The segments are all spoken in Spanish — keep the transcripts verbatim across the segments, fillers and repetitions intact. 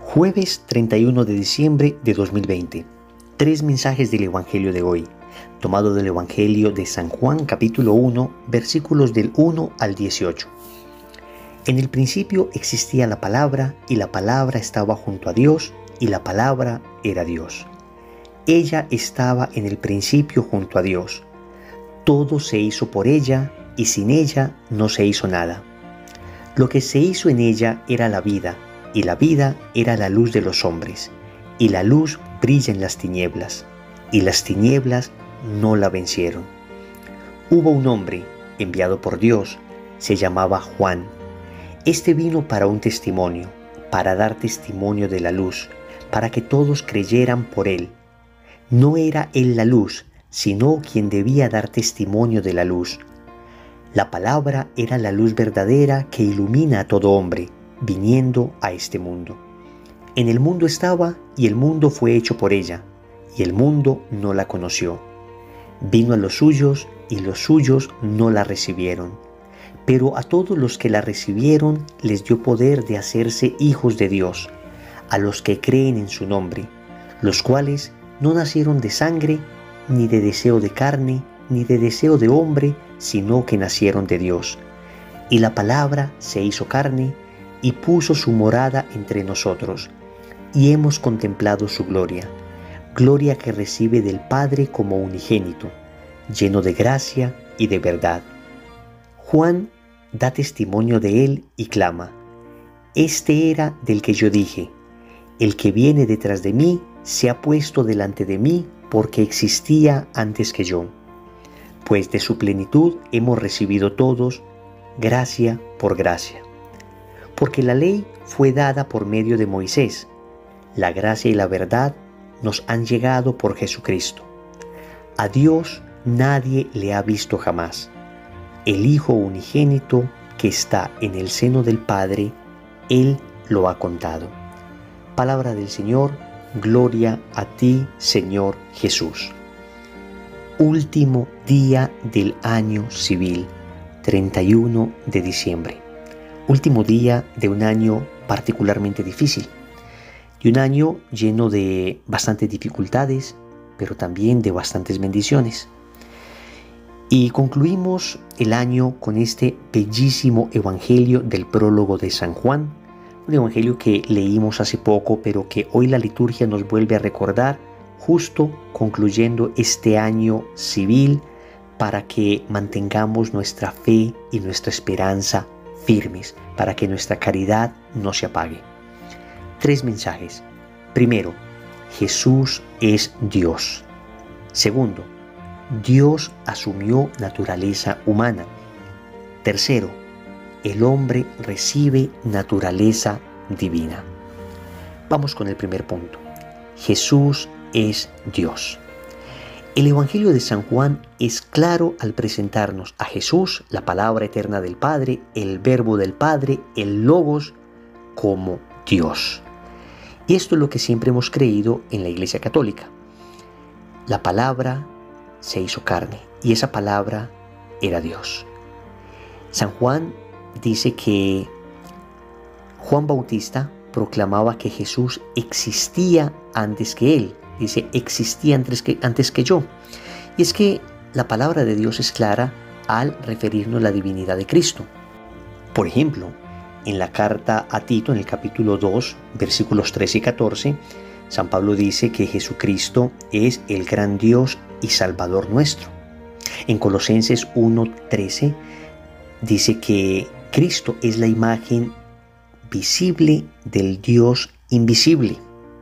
Jueves treinta y uno de diciembre de dos mil veinte. Tres mensajes del Evangelio de hoy, tomado del Evangelio de San Juan capítulo uno, versículos del uno al dieciocho. En el principio existía la palabra, y la palabra estaba junto a Dios, y la palabra era Dios. Ella estaba en el principio junto a Dios. Todo se hizo por ella, y sin ella no se hizo nada. Lo que se hizo en ella era la vida, y la vida era la luz de los hombres, y la luz brilla en las tinieblas, y las tinieblas no la vencieron. Hubo un hombre enviado por Dios, se llamaba Juan. Este vino para un testimonio, para dar testimonio de la luz, para que todos creyeran por él. No era él la luz, sino quien debía dar testimonio de la luz. La palabra era la luz verdadera que ilumina a todo hombre, viniendo a este mundo. En el mundo estaba, y el mundo fue hecho por ella, y el mundo no la conoció. Vino a los suyos, y los suyos no la recibieron. Pero a todos los que la recibieron les dio poder de hacerse hijos de Dios, a los que creen en su nombre, los cuales no nacieron de sangre, ni de deseo de carne, ni de deseo de hombre, sino que nacieron de Dios. Y la palabra se hizo carne, y puso su morada entre nosotros, y hemos contemplado su gloria, gloria que recibe del Padre como unigénito, lleno de gracia y de verdad. Juan da testimonio de él y clama: Este era del que yo dije, el que viene detrás de mí se ha puesto delante de mí porque existía antes que yo. Pues de su plenitud hemos recibido todos, gracia por gracia. Porque la ley fue dada por medio de Moisés, la gracia y la verdad nos han llegado por Jesucristo. A Dios nadie le ha visto jamás. El Hijo unigénito que está en el seno del Padre, Él lo ha contado. Palabra del Señor, gloria a ti, Señor Jesús. Último día del año civil, treinta y uno de diciembre. Último día de un año particularmente difícil, de un año lleno de bastantes dificultades, pero también de bastantes bendiciones. Y concluimos el año con este bellísimo evangelio del prólogo de San Juan, un evangelio que leímos hace poco, pero que hoy la liturgia nos vuelve a recordar, justo concluyendo este año civil, para que mantengamos nuestra fe y nuestra esperanza firmes, para que nuestra caridad no se apague. Tres mensajes. Primero, Jesús es Dios. Segundo, Dios asumió naturaleza humana. Tercero, el hombre recibe naturaleza divina. Vamos con el primer punto. Jesús es Dios. El Evangelio de San Juan es claro al presentarnos a Jesús, la palabra eterna del Padre, el Verbo del Padre, el Logos, como Dios. Y esto es lo que siempre hemos creído en la Iglesia Católica. La palabra se hizo carne, y esa palabra era Dios. San Juan dice que Juan Bautista proclamaba que Jesús existía antes que él. Dice, existía antes que, antes que yo. Y es que la palabra de Dios es clara al referirnos a la divinidad de Cristo. Por ejemplo, en la carta a Tito, en el capítulo dos, versículos trece y catorce, San Pablo dice que Jesucristo es el gran Dios y Salvador nuestro. En Colosenses uno, trece, dice que Cristo es la imagen visible del Dios invisible.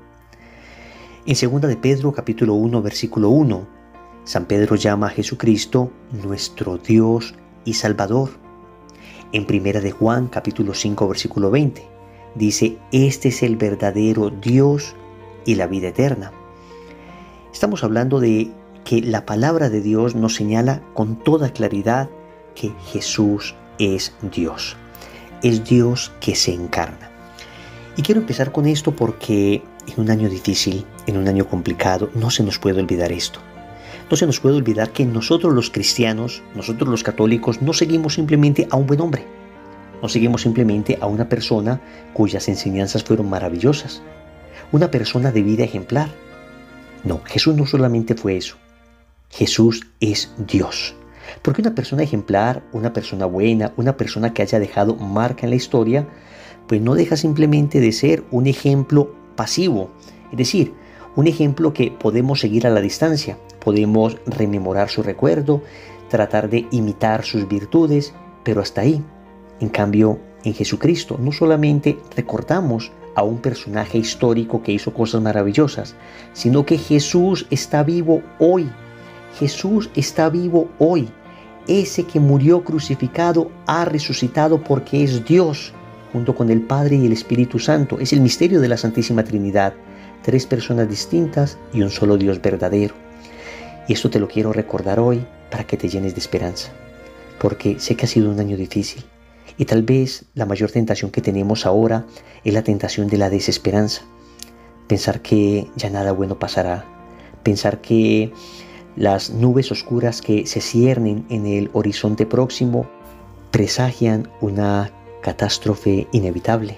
En segunda de Pedro, capítulo uno, versículo uno, San Pedro llama a Jesucristo nuestro Dios y Salvador. En primera de Juan, capítulo cinco, versículo veinte, dice, este es el verdadero Dios y la vida eterna. Estamos hablando de que la palabra de Dios nos señala con toda claridad que Jesús es Dios. Es Dios que se encarna. Y quiero empezar con esto porque en un año difícil, en un año complicado, no se nos puede olvidar esto. No se nos puede olvidar que nosotros los cristianos, nosotros los católicos, no seguimos simplemente a un buen hombre. No seguimos simplemente a una persona cuyas enseñanzas fueron maravillosas. una persona de vida ejemplar. No, Jesús no solamente fue eso. Jesús es Dios. Porque una persona ejemplar, una persona buena, una persona que haya dejado marca en la historia, pues no deja simplemente de ser un ejemplo pasivo. Es decir, un ejemplo que podemos seguir a la distancia. Podemos rememorar su recuerdo, tratar de imitar sus virtudes, pero hasta ahí. En cambio, en Jesucristo no solamente recordamos a un personaje histórico que hizo cosas maravillosas, sino que Jesús está vivo hoy. Jesús está vivo hoy. Ese que murió crucificado ha resucitado porque es Dios, junto con el Padre y el Espíritu Santo. Es el misterio de la Santísima Trinidad. Tres personas distintas y un solo Dios verdadero. Y esto te lo quiero recordar hoy para que te llenes de esperanza. Porque sé que ha sido un año difícil. Y tal vez la mayor tentación que tenemos ahora es la tentación de la desesperanza. Pensar que ya nada bueno pasará. Pensar que las nubes oscuras que se ciernen en el horizonte próximo presagian una catástrofe inevitable.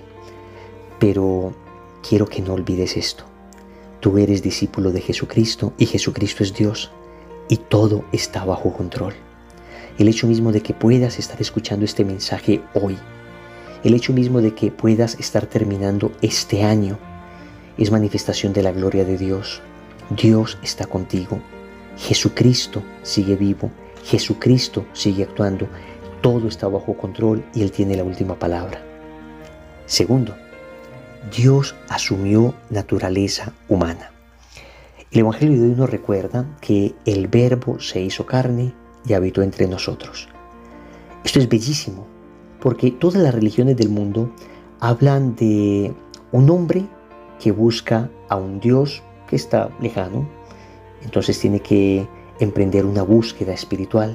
Pero quiero que no olvides esto. Tú eres discípulo de Jesucristo y Jesucristo es Dios y todo está bajo control. El hecho mismo de que puedas estar escuchando este mensaje hoy, el hecho mismo de que puedas estar terminando este año, es manifestación de la gloria de Dios. Dios está contigo. Jesucristo sigue vivo. Jesucristo sigue actuando. Todo está bajo control y Él tiene la última palabra. Segundo, Dios asumió naturaleza humana. El Evangelio de hoy nos recuerda que el Verbo se hizo carne y habitó entre nosotros. Esto es bellísimo, porque todas las religiones del mundo hablan de un hombre que busca a un Dios que está lejano, entonces tiene que emprender una búsqueda espiritual.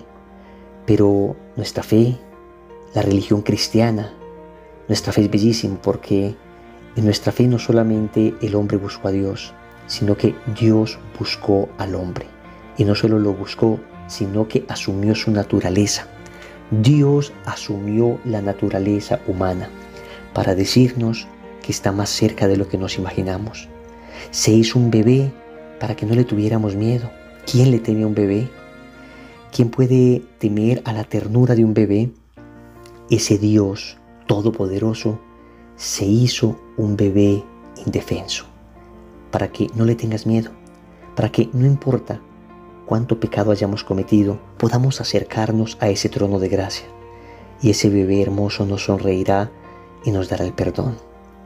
Pero nuestra fe, la religión cristiana, nuestra fe es bellísima porque en nuestra fe no solamente el hombre buscó a Dios, sino que Dios buscó al hombre. Y no solo lo buscó, sino que asumió su naturaleza. Dios asumió la naturaleza humana para decirnos que está más cerca de lo que nos imaginamos. Se hizo un bebé para que no le tuviéramos miedo. ¿Quién le teme a un bebé? ¿Quién puede temer a la ternura de un bebé? Ese Dios todopoderoso se hizo un bebé indefenso para que no le tengas miedo, para que no importa cuánto pecado hayamos cometido, podamos acercarnos a ese trono de gracia y ese bebé hermoso nos sonreirá y nos dará el perdón.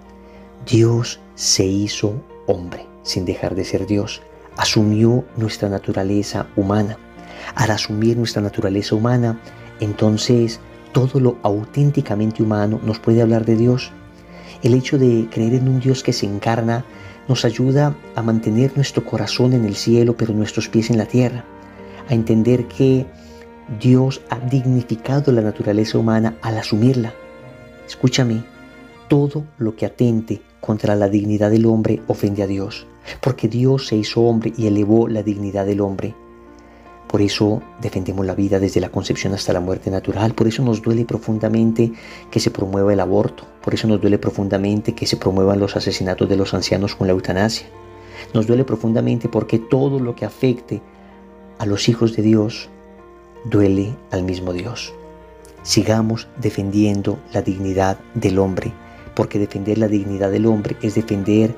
Dios se hizo hombre sin dejar de ser Dios, asumió nuestra naturaleza humana. Al asumir nuestra naturaleza humana, entonces todo lo auténticamente humano nos puede hablar de Dios. El hecho de creer en un Dios que se encarna nos ayuda a mantener nuestro corazón en el cielo, pero nuestros pies en la tierra, a entender que Dios ha dignificado la naturaleza humana al asumirla. Escúchame, todo lo que atente contra la dignidad del hombre ofende a Dios, porque Dios se hizo hombre y elevó la dignidad del hombre. Por eso defendemos la vida desde la concepción hasta la muerte natural. Por eso nos duele profundamente que se promueva el aborto. Por eso nos duele profundamente que se promuevan los asesinatos de los ancianos con la eutanasia. Nos duele profundamente porque todo lo que afecte a los hijos de Dios duele al mismo Dios. Sigamos defendiendo la dignidad del hombre, porque defender la dignidad del hombre es defender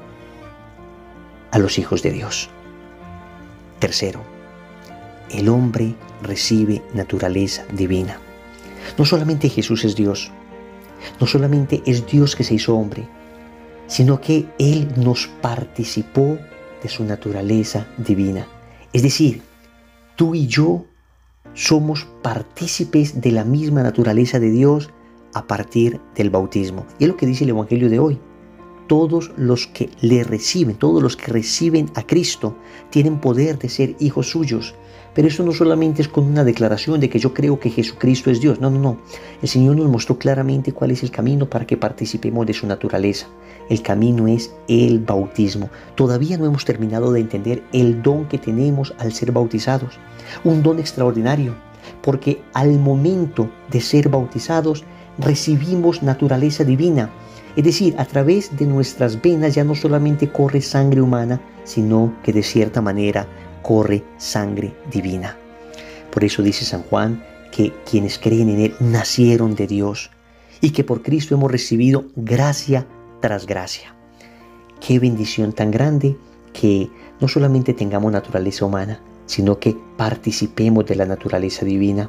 a los hijos de Dios. Tercero, el hombre recibe naturaleza divina. No solamente Jesús es Dios, no solamente es Dios que se hizo hombre, sino que Él nos participó de su naturaleza divina. Es decir, tú y yo somos partícipes de la misma naturaleza de Dios a partir del bautismo. Y es lo que dice el Evangelio de hoy. Todos los que le reciben, todos los que reciben a Cristo, tienen poder de ser hijos suyos. Pero eso no solamente es con una declaración de que yo creo que Jesucristo es Dios. No, no, no. El Señor nos mostró claramente cuál es el camino para que participemos de su naturaleza. El camino es el bautismo. Todavía no hemos terminado de entender el don que tenemos al ser bautizados. Un don extraordinario, porque al momento de ser bautizados recibimos naturaleza divina. Es decir, a través de nuestras venas ya no solamente corre sangre humana, sino que de cierta manera corre sangre divina. Por eso dice San Juan que quienes creen en Él nacieron de Dios y que por Cristo hemos recibido gracia tras gracia. Qué bendición tan grande que no solamente tengamos naturaleza humana, sino que participemos de la naturaleza divina.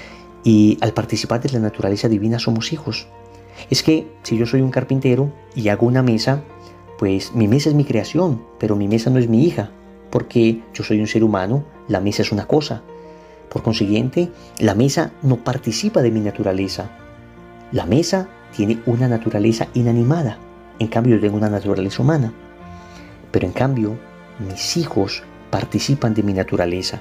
Y al participar de la naturaleza divina somos hijos. Es que si yo soy un carpintero y hago una mesa, pues mi mesa es mi creación, pero mi mesa no es mi hija, porque yo soy un ser humano, la mesa es una cosa. Por consiguiente, la mesa no participa de mi naturaleza. La mesa tiene una naturaleza inanimada, en cambio yo tengo una naturaleza humana. Pero en cambio, mis hijos participan de mi naturaleza.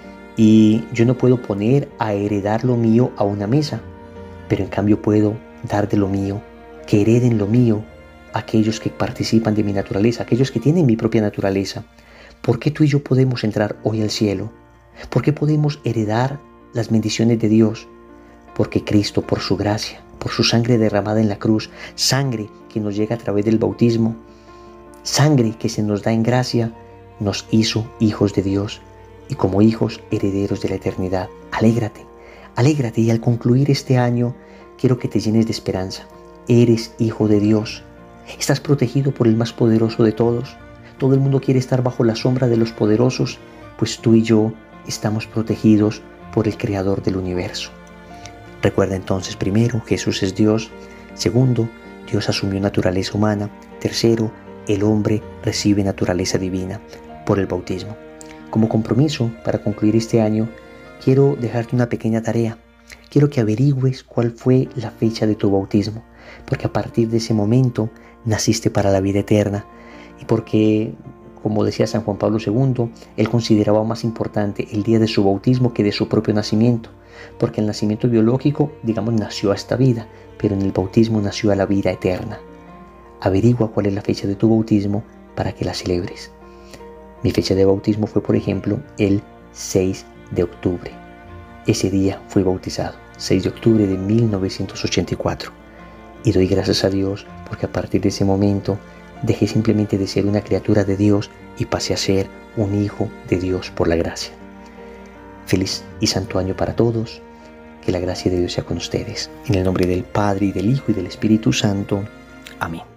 Y yo no puedo poner a heredar lo mío a una mesa, pero en cambio puedo dar de lo mío, que hereden lo mío, aquellos que participan de mi naturaleza, aquellos que tienen mi propia naturaleza. ¿Por qué tú y yo podemos entrar hoy al cielo? ¿Por qué podemos heredar las bendiciones de Dios? Porque Cristo, por su gracia, por su sangre derramada en la cruz, sangre que nos llega a través del bautismo, sangre que se nos da en gracia, nos hizo hijos de Dios y como hijos herederos de la eternidad. Alégrate, alégrate y al concluir este año quiero que te llenes de esperanza. Eres hijo de Dios. Estás protegido por el más poderoso de todos. Todo el mundo quiere estar bajo la sombra de los poderosos, pues tú y yo estamos protegidos por el Creador del universo. Recuerda entonces, primero, Jesús es Dios. Segundo, Dios asumió naturaleza humana. Tercero, el hombre recibe naturaleza divina por el bautismo. Como compromiso para concluir este año, quiero dejarte una pequeña tarea. Quiero que averigües cuál fue la fecha de tu bautismo, porque a partir de ese momento naciste para la vida eterna y porque, como decía San Juan Pablo segundo, él consideraba más importante el día de su bautismo que de su propio nacimiento, porque el nacimiento biológico, digamos, nació a esta vida, pero en el bautismo nació a la vida eterna. Averigua cuál es la fecha de tu bautismo para que la celebres. Mi fecha de bautismo fue, por ejemplo, el seis de octubre. Ese día fui bautizado, seis de octubre de mil novecientos ochenta y cuatro. Y doy gracias a Dios porque a partir de ese momento dejé simplemente de ser una criatura de Dios y pasé a ser un hijo de Dios por la gracia. Feliz y santo año para todos. Que la gracia de Dios sea con ustedes. En el nombre del Padre, y del Hijo, y del Espíritu Santo. Amén.